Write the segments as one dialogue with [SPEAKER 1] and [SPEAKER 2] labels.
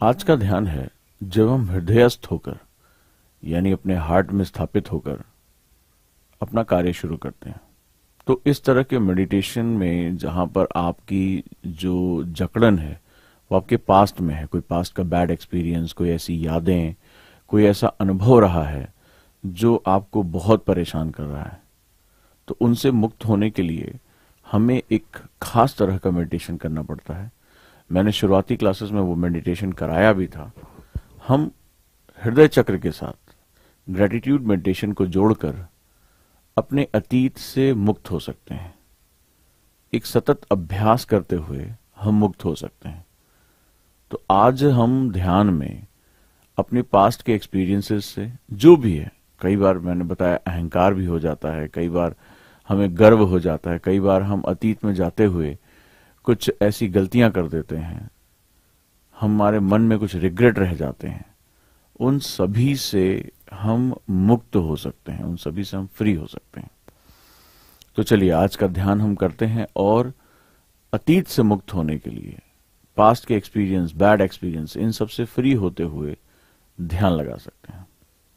[SPEAKER 1] आज का ध्यान है जब हम हृदयस्थ होकर यानी अपने हार्ट में स्थापित होकर अपना कार्य शुरू करते हैं। तो इस तरह के मेडिटेशन में जहां पर आपकी जो जकड़न है वो आपके पास्ट में है, कोई पास्ट का बैड एक्सपीरियंस, कोई ऐसी यादें, कोई ऐसा अनुभव रहा है जो आपको बहुत परेशान कर रहा है, तो उनसे मुक्त होने के लिए हमें एक खास तरह का मेडिटेशन करना पड़ता है। मैंने शुरुआती क्लासेस में वो मेडिटेशन कराया भी था। हम हृदय चक्र के साथ ग्रेटिट्यूड मेडिटेशन को जोड़कर अपने अतीत से मुक्त हो सकते हैं। एक सतत अभ्यास करते हुए हम मुक्त हो सकते हैं। तो आज हम ध्यान में अपने पास्ट के एक्सपीरियंसेस से जो भी है, कई बार मैंने बताया अहंकार भी हो जाता है, कई बार हमें गर्व हो जाता है, कई बार हम अतीत में जाते हुए कुछ ऐसी गलतियां कर देते हैं, हमारे मन में कुछ रिग्रेट रह जाते हैं, उन सभी से हम मुक्त हो सकते हैं, उन सभी से हम फ्री हो सकते हैं। तो चलिए आज का ध्यान हम करते हैं और अतीत से मुक्त होने के लिए, पास्ट के एक्सपीरियंस, बैड एक्सपीरियंस, इन सब से फ्री होते हुए ध्यान लगा सकते हैं।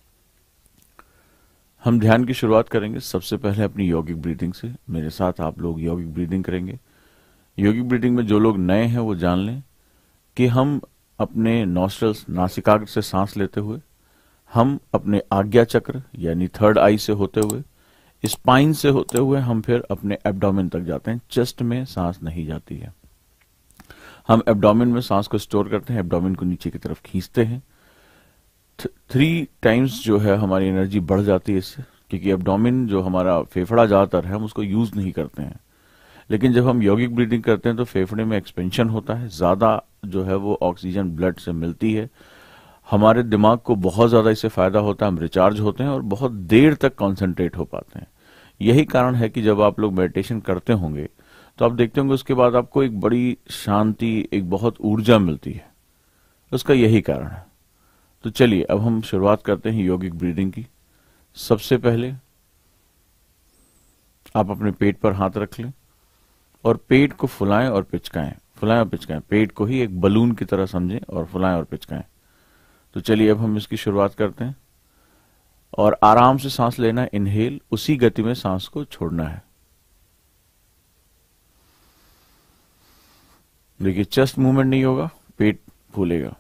[SPEAKER 1] हम ध्यान की शुरुआत करेंगे सबसे पहले अपनी यौगिक ब्रीदिंग से। मेरे साथ आप लोग यौगिक ब्रीदिंग करेंगे। यौगिक ब्रीदिंग में जो लोग नए हैं वो जान लें कि हम अपने नॉस्ट्रल्स, नासिकाग्र से सांस लेते हुए, हम अपने आज्ञा चक्र यानी थर्ड आई से होते हुए, स्पाइन से होते हुए हम फिर अपने एब्डोमेन तक जाते हैं। चेस्ट में सांस नहीं जाती है। हम एब्डोमेन में सांस को स्टोर करते हैं, एब्डोमेन को नीचे की तरफ खींचते हैं। 3 टाइम्स जो है हमारी एनर्जी बढ़ जाती है इससे, क्योंकि एब्डोमेन जो हमारा फेफड़ा ज्यादातर है हम उसको यूज नहीं करते हैं। लेकिन जब हम यौगिक ब्रीदिंग करते हैं तो फेफड़े में एक्सपेंशन होता है, ज्यादा जो है वो ऑक्सीजन ब्लड से मिलती है, हमारे दिमाग को बहुत ज्यादा इससे फायदा होता है, हम रिचार्ज होते हैं और बहुत देर तक कॉन्सेंट्रेट हो पाते हैं। यही कारण है कि जब आप लोग मेडिटेशन करते होंगे तो आप देखते होंगे उसके बाद आपको एक बड़ी शांति, एक बहुत ऊर्जा मिलती है। उसका यही कारण है। तो चलिए अब हम शुरुआत करते हैं यौगिक ब्रीदिंग की। सबसे पहले आप अपने पेट पर हाथ रख लें और पेट को फुलाएं और पिचकाएं, फुलाएं और पिचकाएं। पेट को ही एक बलून की तरह समझें और फुलाएं और पिचकाएं। तो चलिए अब हम इसकी शुरुआत करते हैं और आराम से सांस लेना है, इनहेल, उसी गति में सांस को छोड़ना है। देखिए चेस्ट मूवमेंट नहीं होगा, पेट फूलेगा।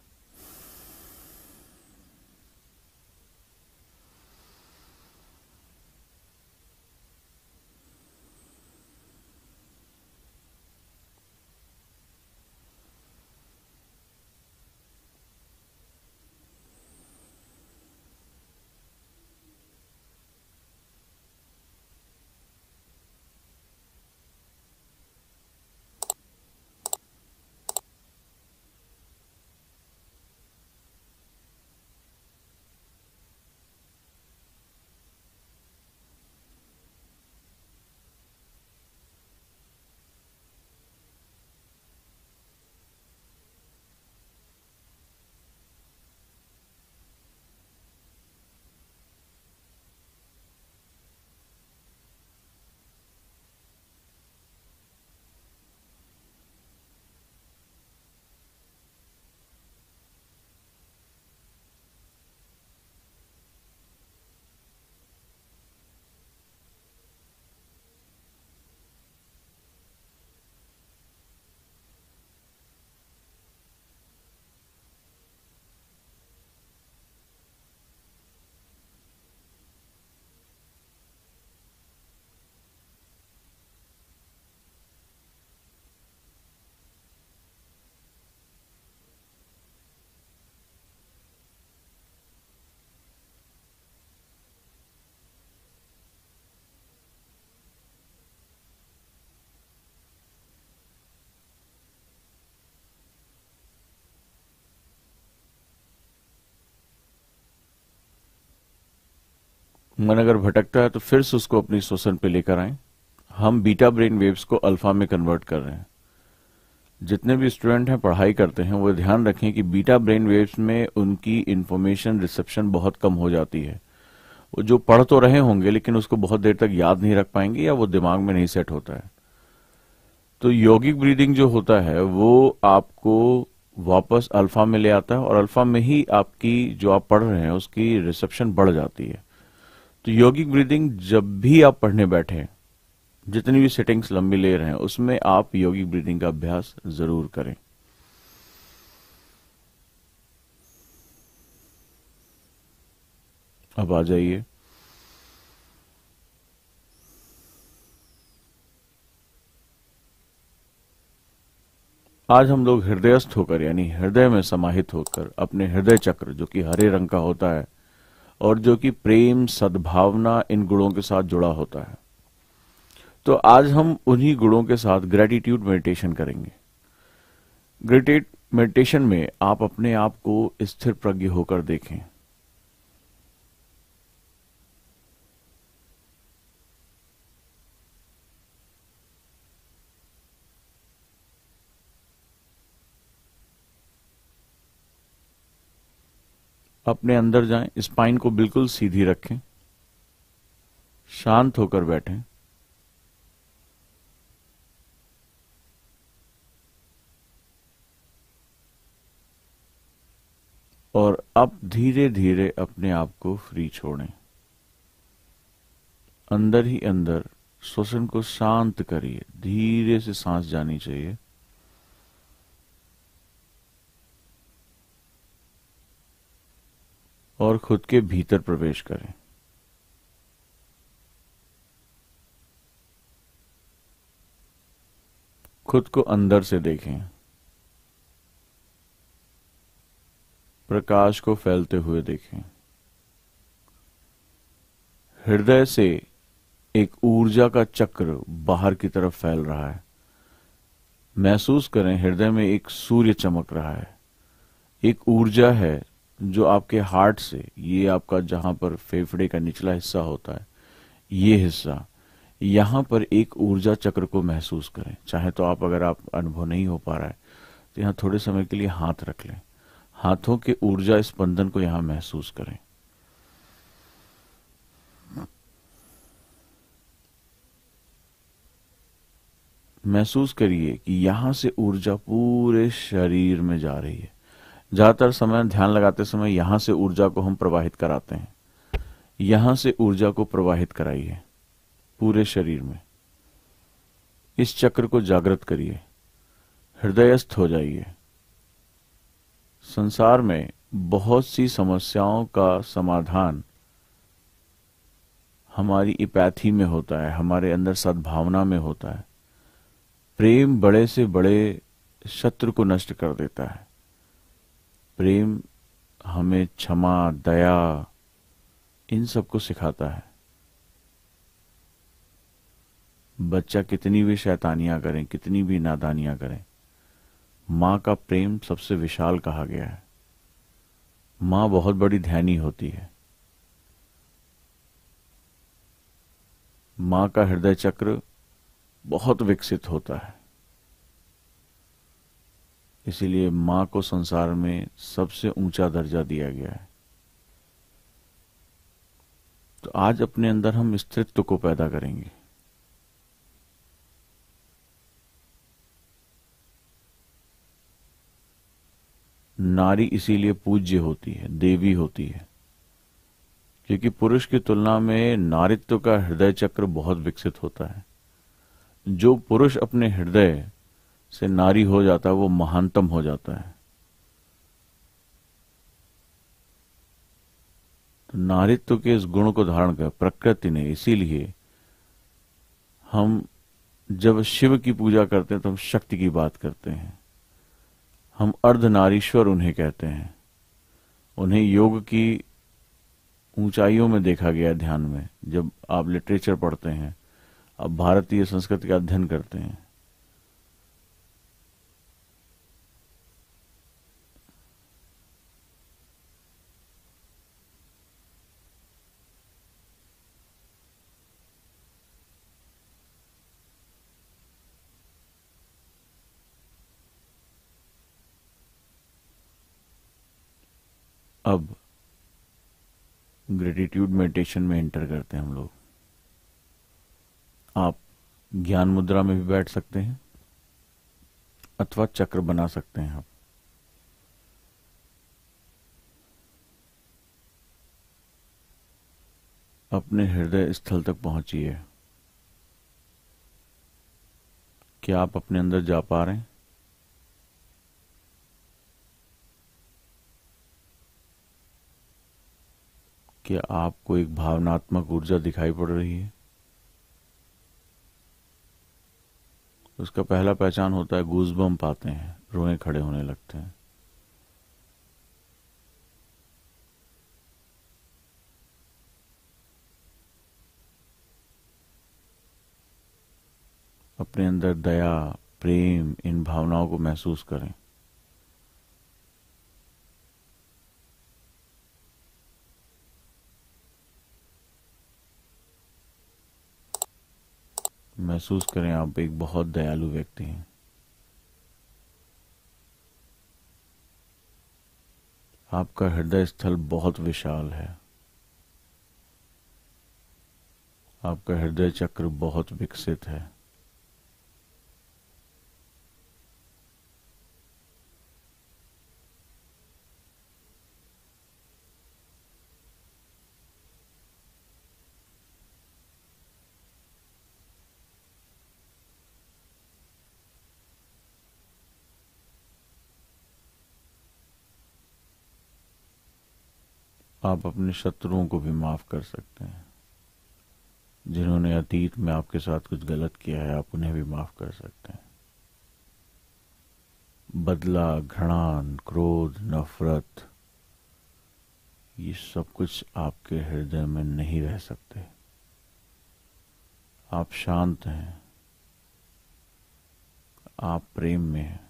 [SPEAKER 1] मन अगर भटकता है तो फिर से उसको अपनी श्वसन पे लेकर आए। हम बीटा ब्रेन वेव्स को अल्फा में कन्वर्ट कर रहे हैं। जितने भी स्टूडेंट हैं पढ़ाई करते हैं वो ध्यान रखें कि बीटा ब्रेन वेव्स में उनकी इंफॉर्मेशन रिसेप्शन बहुत कम हो जाती है। वो जो पढ़ तो रहे होंगे लेकिन उसको बहुत देर तक याद नहीं रख पाएंगे या वो दिमाग में नहीं सेट होता है। तो यौगिक ब्रीदिंग जो होता है वो आपको वापस अल्फा में ले आता है और अल्फा में ही आपकी जो आप पढ़ रहे हैं उसकी रिसेप्शन बढ़ जाती है। तो योगिक ब्रीदिंग जब भी आप पढ़ने बैठे, जितनी भी सेटिंग्स लंबी ले रहे हैं उसमें आप योगिक ब्रीदिंग का अभ्यास जरूर करें। अब आ जाइए, आज हम लोग हृदयस्थ होकर यानी हृदय में समाहित होकर अपने हृदय चक्र जो कि हरे रंग का होता है और जो कि प्रेम सद्भावना इन गुणों के साथ जुड़ा होता है, तो आज हम उन्हीं गुणों के साथ ग्रेटिट्यूड मेडिटेशन करेंगे। ग्रेटिट्यूड मेडिटेशन में आप अपने आप को स्थिर प्रज्ञ होकर देखें। अपने अंदर जाएं, स्पाइन को बिल्कुल सीधी रखें, शांत होकर बैठें और अब धीरे धीरे अपने आप को फ्री छोड़ें। अंदर ही अंदर श्वसन को शांत करिए, धीरे से सांस जानी चाहिए। और खुद के भीतर प्रवेश करें। खुद को अंदर से देखें, प्रकाश को फैलते हुए देखें। हृदय से एक ऊर्जा का चक्र बाहर की तरफ फैल रहा है। महसूस करें हृदय में एक सूर्य चमक रहा है, एक ऊर्जा है जो आपके हार्ट से, ये आपका जहां पर फेफड़े का निचला हिस्सा होता है, ये हिस्सा, यहां पर एक ऊर्जा चक्र को महसूस करें। चाहे तो आप, अगर आप अनुभव नहीं हो पा रहा है तो यहां थोड़े समय के लिए हाथ रख लें, हाथों के ऊर्जा स्पंदन को यहां महसूस करें। महसूस करिए कि यहां से ऊर्जा पूरे शरीर में जा रही है। ज्यादातर समय ध्यान लगाते समय यहां से ऊर्जा को हम प्रवाहित कराते हैं। यहां से ऊर्जा को प्रवाहित कराइए पूरे शरीर में। इस चक्र को जागृत करिए, हृदयस्थ हो जाइए। संसार में बहुत सी समस्याओं का समाधान हमारी इपैथी में होता है, हमारे अंदर सद्भावना में होता है। प्रेम बड़े से बड़े शत्रु को नष्ट कर देता है। प्रेम हमें क्षमा, दया, इन सब को सिखाता है। बच्चा कितनी भी शैतानियां करें, कितनी भी नादानियां करें, मां का प्रेम सबसे विशाल कहा गया है। मां बहुत बड़ी ध्यानी होती है। मां का हृदय चक्र बहुत विकसित होता है। इसीलिए मां को संसार में सबसे ऊंचा दर्जा दिया गया है। तो आज अपने अंदर हम स्त्रीत्व को पैदा करेंगे। नारी इसीलिए पूज्य होती है, देवी होती है, क्योंकि पुरुष की तुलना में नारित्व का हृदय चक्र बहुत विकसित होता है। जो पुरुष अपने हृदय से नारी हो जाता है वो महानतम हो जाता है। तो नारित्व के इस गुण को धारण कर प्रकृति ने, इसीलिए हम जब शिव की पूजा करते हैं तो हम शक्ति की बात करते हैं। हम अर्धनारीश्वर उन्हें कहते हैं। उन्हें योग की ऊंचाइयों में देखा गया ध्यान में। जब आप लिटरेचर पढ़ते हैं, आप भारतीय संस्कृति का अध्ययन करते हैं, अब ग्रेटिट्यूड मेडिटेशन में एंटर करते हैं हम लोग। आप ज्ञान मुद्रा में भी बैठ सकते हैं अथवा चक्र बना सकते हैं। आप अपने हृदय स्थल तक पहुंचिए। क्या आप अपने अंदर जा पा रहे हैं? क्या आपको एक भावनात्मक ऊर्जा दिखाई पड़ रही है? उसका पहला पहचान होता है गूज़बम्प आते हैं, रोए खड़े होने लगते हैं। अपने अंदर दया, प्रेम, इन भावनाओं को महसूस करें। महसूस करें आप एक बहुत दयालु व्यक्ति हैं। आपका हृदय स्थल बहुत विशाल है। आपका हृदय चक्र बहुत विकसित है। आप अपने शत्रुओं को भी माफ कर सकते हैं। जिन्होंने अतीत में आपके साथ कुछ गलत किया है, आप उन्हें भी माफ कर सकते हैं। बदला, घृणा, क्रोध, नफरत, ये सब कुछ आपके हृदय में नहीं रह सकते। आप शांत हैं। आप प्रेम में हैं।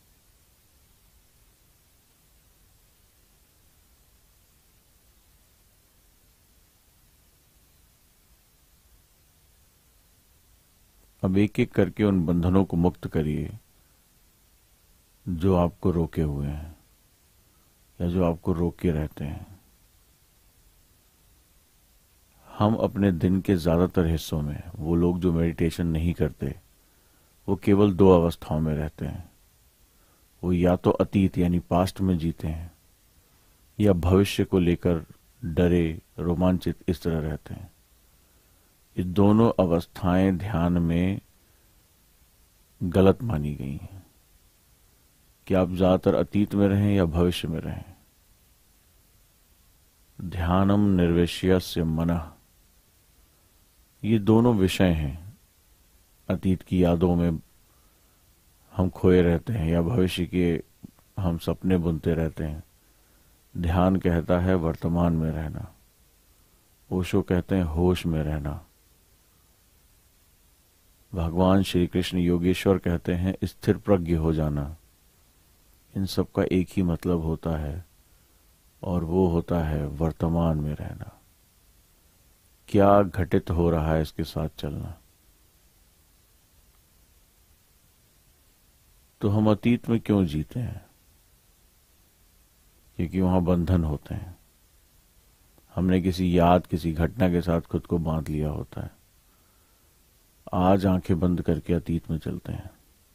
[SPEAKER 1] अब एक एक करके उन बंधनों को मुक्त करिए जो आपको रोके हुए हैं या जो आपको रोके रहते हैं। हम अपने दिन के ज्यादातर हिस्सों में, वो लोग जो मेडिटेशन नहीं करते, वो केवल दो अवस्थाओं में रहते हैं। वो या तो अतीत यानी पास्ट में जीते हैं, या भविष्य को लेकर डरे, रोमांचित इस तरह रहते हैं। ये दोनों अवस्थाएं ध्यान में गलत मानी गई हैं कि आप ज्यादातर अतीत में रहें या भविष्य में रहें। ध्यानम निर्विशयस्य मनः, ये दोनों विषय हैं। अतीत की यादों में हम खोए रहते हैं या भविष्य के हम सपने बुनते रहते हैं। ध्यान कहता है वर्तमान में रहना। ओशो कहते हैं होश में रहना। भगवान श्री कृष्ण योगेश्वर कहते हैं स्थिर प्रज्ञ हो जाना। इन सब का एक ही मतलब होता है, और वो होता है वर्तमान में रहना। क्या घटित हो रहा है इसके साथ चलना। तो हम अतीत में क्यों जीते हैं? क्योंकि वहां बंधन होते हैं। हमने किसी याद, किसी घटना के साथ खुद को बांध लिया होता है। आज आंखें बंद करके अतीत में चलते हैं।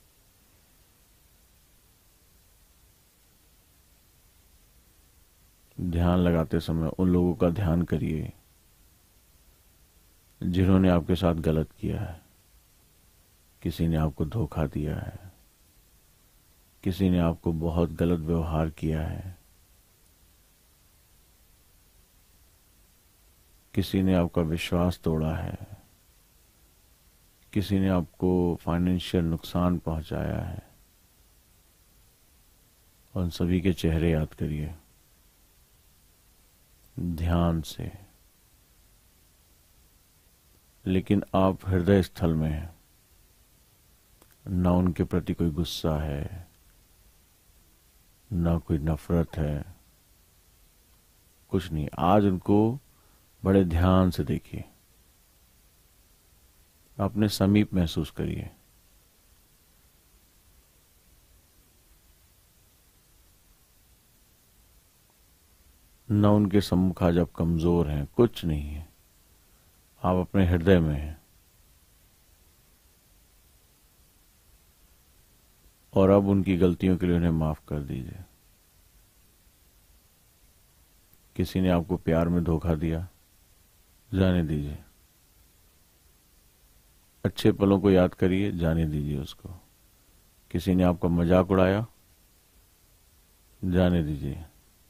[SPEAKER 1] ध्यान लगाते समय उन लोगों का ध्यान करिए जिन्होंने आपके साथ गलत किया है। किसी ने आपको धोखा दिया है, किसी ने आपको बहुत गलत व्यवहार किया है, किसी ने आपका विश्वास तोड़ा है, किसी ने आपको फाइनेंशियल नुकसान पहुंचाया है। उन सभी के चेहरे याद करिए ध्यान से। लेकिन आप हृदय स्थल में हैं। न उनके प्रति कोई गुस्सा है, न कोई नफरत है, कुछ नहीं। आज उनको बड़े ध्यान से देखिए। अपने समीप महसूस करिए। न उनके सम्मुख आज आप कमजोर हैं, कुछ नहीं है। आप अपने हृदय में हैं। और अब उनकी गलतियों के लिए उन्हें माफ कर दीजिए। किसी ने आपको प्यार में धोखा दिया, जाने दीजिए। अच्छे पलों को याद करिए, जाने दीजिए उसको। किसी ने आपका मजाक उड़ाया, जाने दीजिए।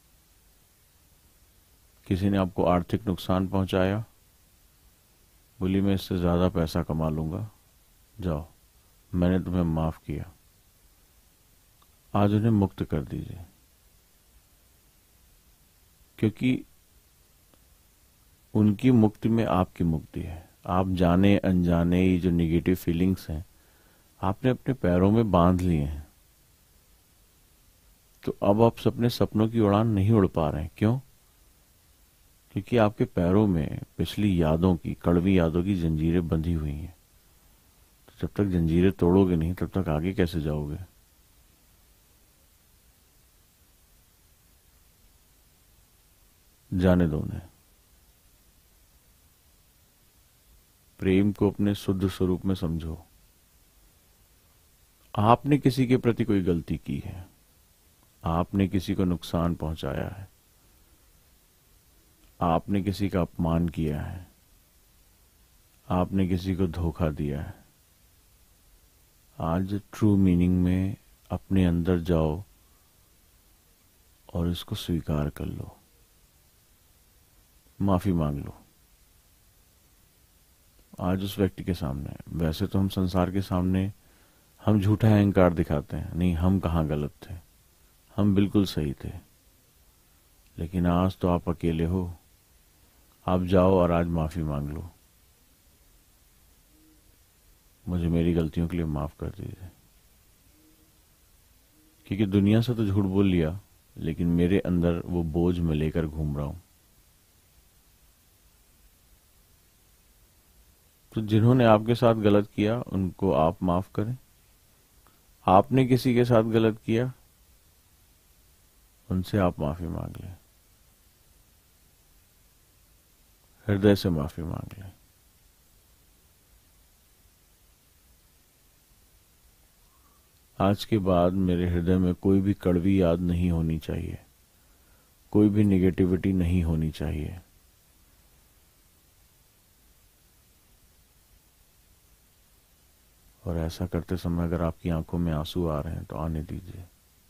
[SPEAKER 1] किसी ने आपको आर्थिक नुकसान पहुंचाया, बोली मैं इससे ज्यादा पैसा कमा लूंगा, जाओ, मैंने तुम्हें माफ किया। आज उन्हें मुक्त कर दीजिए, क्योंकि उनकी मुक्ति में आपकी मुक्ति है। आप जाने अनजाने ये जो निगेटिव फीलिंग्स हैं आपने अपने पैरों में बांध लिए हैं, तो अब आप अपने सपनों की उड़ान नहीं उड़ पा रहे हैं। क्यों? क्योंकि आपके पैरों में पिछली यादों की, कड़वी यादों की जंजीरें बंधी हुई हैं। तो जब तक जंजीरें तोड़ोगे नहीं तब तक आगे कैसे जाओगे? जाने दो उन्हें। प्रेम को अपने शुद्ध स्वरूप में समझो। आपने किसी के प्रति कोई गलती की है, आपने किसी को नुकसान पहुंचाया है, आपने किसी का अपमान किया है, आपने किसी को धोखा दिया है। आज ट्रू मीनिंग में अपने अंदर जाओ और इसको स्वीकार कर लो, माफी मांग लो। आज उस व्यक्ति के सामने, वैसे तो हम संसार के सामने हम झूठा अहंकार दिखाते हैं, नहीं हम कहाँ गलत थे, हम बिल्कुल सही थे। लेकिन आज तो आप अकेले हो। आप जाओ और आज माफी मांग लो, मुझे मेरी गलतियों के लिए माफ कर दीजिए। क्योंकि दुनिया से तो झूठ बोल लिया, लेकिन मेरे अंदर वो बोझ मैं लेकर घूम रहा हूं। तो जिन्होंने आपके साथ गलत किया उनको आप माफ करें। आपने किसी के साथ गलत किया, उनसे आप माफी मांग लें, हृदय से माफी मांग लें। आज के बाद मेरे हृदय में कोई भी कड़वी याद नहीं होनी चाहिए, कोई भी निगेटिविटी नहीं होनी चाहिए। और ऐसा करते समय अगर आपकी आंखों में आंसू आ रहे हैं तो आने दीजिए।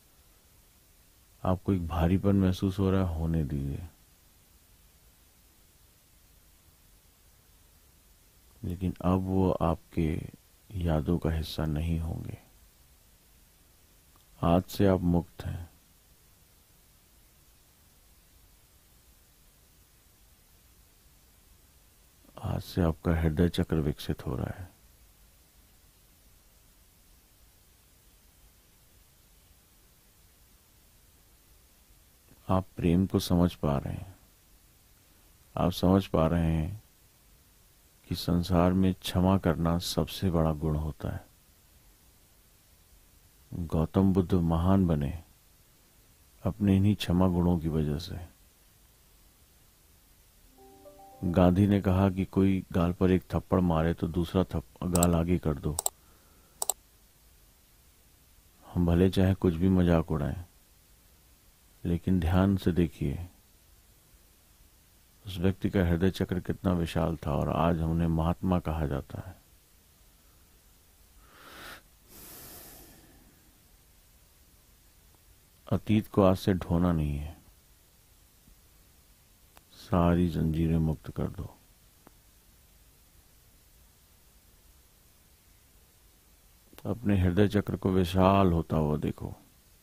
[SPEAKER 1] आपको एक भारीपन महसूस हो रहा है, होने दीजिए। लेकिन अब वो आपके यादों का हिस्सा नहीं होंगे। आज से आप मुक्त हैं। आज से आपका हृदय चक्र विकसित हो रहा है। आप प्रेम को समझ पा रहे हैं। आप समझ पा रहे हैं कि संसार में क्षमा करना सबसे बड़ा गुण होता है। गौतम बुद्ध महान बने अपने इन्हीं क्षमा गुणों की वजह से। गांधी ने कहा कि कोई गाल पर एक थप्पड़ मारे तो दूसरा गाल आगे कर दो। हम भले चाहे कुछ भी मजाक उड़ाएं, लेकिन ध्यान से देखिए उस व्यक्ति का हृदय चक्र कितना विशाल था, और आज उन्हें महात्मा कहा जाता है। अतीत को आज से ढोना नहीं है, सारी जंजीरें मुक्त कर दो। अपने हृदय चक्र को विशाल होता हुआ देखो।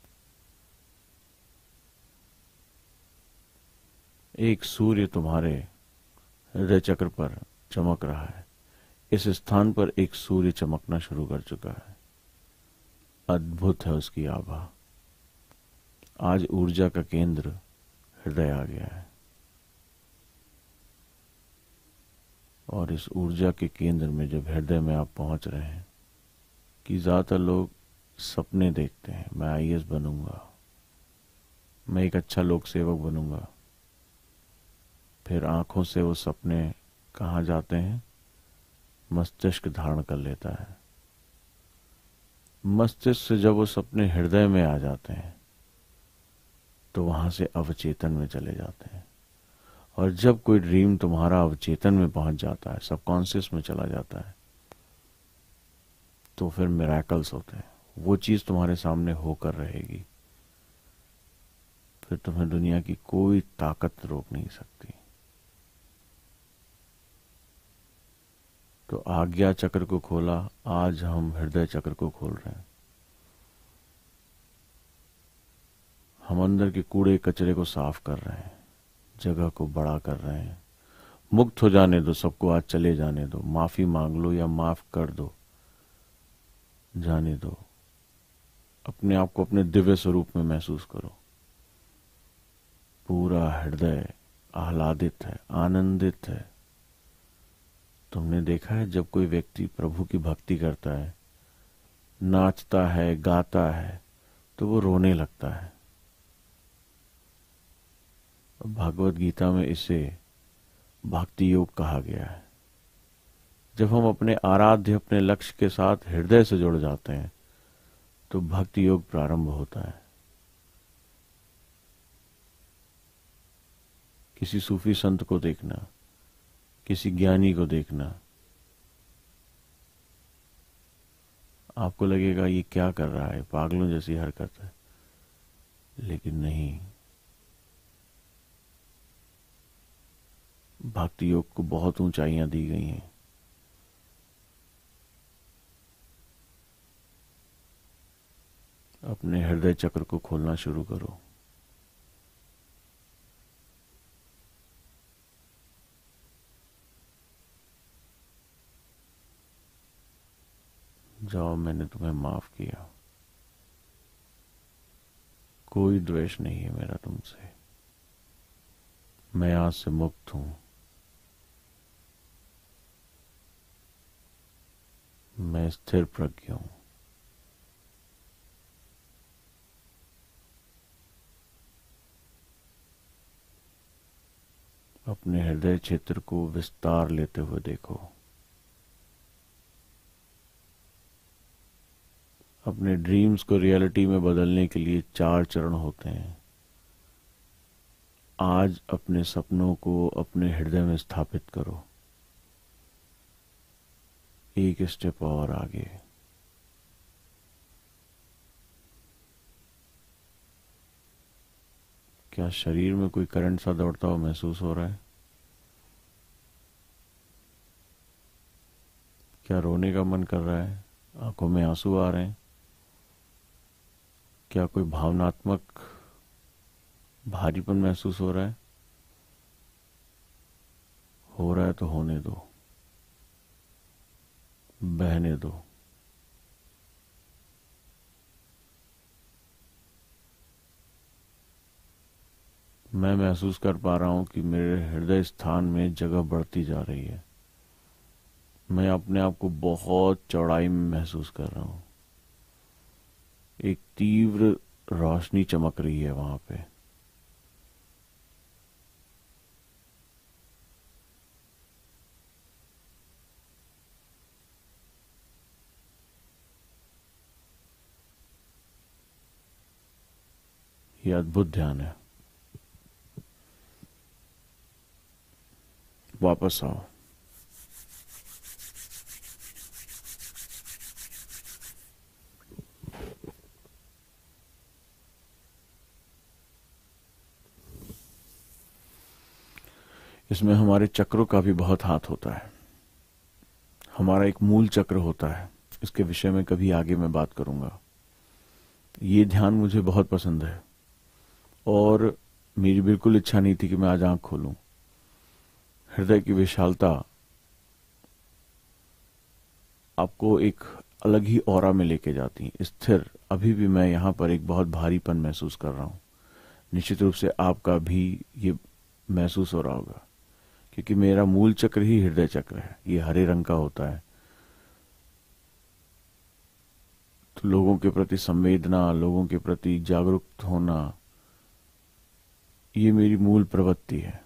[SPEAKER 1] एक सूर्य तुम्हारे हृदय चक्र पर चमक रहा है। इस स्थान पर एक सूर्य चमकना शुरू कर चुका है। अद्भुत है उसकी आभा। आज ऊर्जा का केंद्र हृदय आ गया है, और इस ऊर्जा के केंद्र में जब हृदय में आप पहुंच रहे हैं, कि ज्यादातर लोग सपने देखते हैं, मैं आईएएस बनूंगा, मैं एक अच्छा लोक सेवक बनूंगा। फिर आंखों से वो सपने कहाँ जाते हैं? मस्तिष्क धारण कर लेता है। मस्तिष्क से जब वो सपने हृदय में आ जाते हैं तो वहां से अवचेतन में चले जाते हैं, और जब कोई ड्रीम तुम्हारा अवचेतन में पहुंच जाता है, सबकॉन्शियस में चला जाता है, तो फिर मिरेकल्स होते हैं। वो चीज तुम्हारे सामने होकर रहेगी, फिर तुम्हें दुनिया की कोई ताकत रोक नहीं सकती। तो आज्ञा चक्र को खोला, आज हम हृदय चक्र को खोल रहे हैं। हम अंदर के कूड़े कचरे को साफ कर रहे हैं, जगह को बड़ा कर रहे हैं। मुक्त हो जाने दो सबको, आज चले जाने दो, माफी मांग लो या माफ कर दो, जाने दो। अपने आप को अपने दिव्य स्वरूप में महसूस करो। पूरा हृदय आह्लादित है, आनंदित है। तुमने देखा है जब कोई व्यक्ति प्रभु की भक्ति करता है, नाचता है, गाता है, तो वो रोने लगता है। भागवत गीता में इसे भक्ति योग कहा गया है। जब हम अपने आराध्य, अपने लक्ष्य के साथ हृदय से जुड़ जाते हैं तो भक्ति योग प्रारंभ होता है। किसी सूफी संत को देखना, किसी ज्ञानी को देखना, आपको लगेगा ये क्या कर रहा है, पागलों जैसी हरकत है। लेकिन नहीं, भक्ति योग को बहुत ऊंचाइयां दी गई हैं। अपने हृदय चक्र को खोलना शुरू करो। जाओ, मैंने तुम्हें माफ किया। कोई द्वेष नहीं है मेरा तुमसे। मैं आज से मुक्त हूं। मैं स्थिर प्रज्ञ हूं। अपने हृदय क्षेत्र को विस्तार लेते हुए देखो। अपने ड्रीम्स को रियलिटी में बदलने के लिए 4 चरण होते हैं। आज अपने सपनों को अपने हृदय में स्थापित करो। एक स्टेप और आगे। क्या शरीर में कोई करंट सा दौड़ता हुआ महसूस हो रहा है? क्या रोने का मन कर रहा है? आंखों में आंसू आ रहे हैं? क्या कोई भावनात्मक भारीपन महसूस हो रहा है? हो रहा है तो होने दो, बहने दो। मैं महसूस कर पा रहा हूं कि मेरे हृदय स्थान में जगह बढ़ती जा रही है। मैं अपने आप को बहुत चौड़ाई में महसूस कर रहा हूं। एक तीव्र रोशनी चमक रही है वहां पे। ये अद्भुत ध्यान है। वापस आओ। इसमें हमारे चक्रों का भी बहुत हाथ होता है। हमारा एक मूल चक्र होता है, इसके विषय में कभी आगे मैं बात करूंगा। ये ध्यान मुझे बहुत पसंद है और मेरी बिल्कुल इच्छा नहीं थी कि मैं आज आंख खोलूं। हृदय की विशालता आपको एक अलग ही ऑरा में लेके जाती है। स्थिर, अभी भी मैं यहां पर एक बहुत भारीपन महसूस कर रहा हूं। निश्चित रूप से आपका भी ये महसूस हो रहा होगा, क्योंकि मेरा मूल चक्र ही हृदय चक्र है। ये हरे रंग का होता है। तो लोगों के प्रति संवेदना, लोगों के प्रति जागरूक होना, ये मेरी मूल प्रवृत्ति है।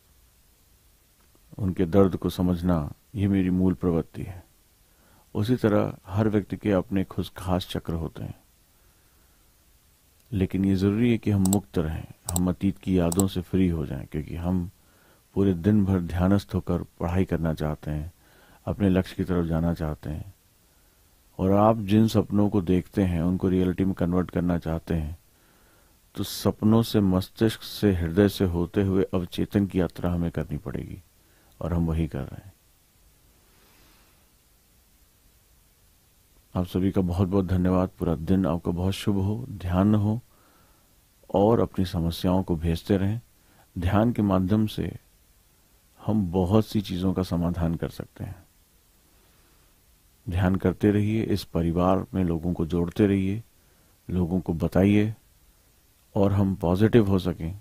[SPEAKER 1] उनके दर्द को समझना, ये मेरी मूल प्रवृत्ति है। उसी तरह हर व्यक्ति के अपने खुद खास चक्र होते हैं, लेकिन ये जरूरी है कि हम मुक्त रहें, हम अतीत की यादों से फ्री हो जाएं, क्योंकि हम पूरे दिन भर ध्यानस्थ होकर पढ़ाई करना चाहते हैं, अपने लक्ष्य की तरफ जाना चाहते हैं, और आप जिन सपनों को देखते हैं उनको रियलिटी में कन्वर्ट करना चाहते हैं, तो सपनों से, मस्तिष्क से, हृदय से होते हुए अवचेतन की यात्रा हमें करनी पड़ेगी, और हम वही कर रहे हैं। आप सभी का बहुत बहुत धन्यवाद। पूरा दिन आपका बहुत शुभ हो, ध्यान हो, और अपनी समस्याओं को भेजते रहें। ध्यान के माध्यम से हम बहुत सी चीजों का समाधान कर सकते हैं। ध्यान करते रहिए, इस परिवार में लोगों को जोड़ते रहिए, लोगों को बताइए, और हम पॉजिटिव हो सकें,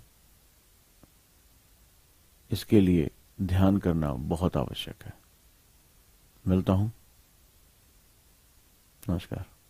[SPEAKER 1] इसके लिए ध्यान करना बहुत आवश्यक है। मिलता हूं। नमस्कार।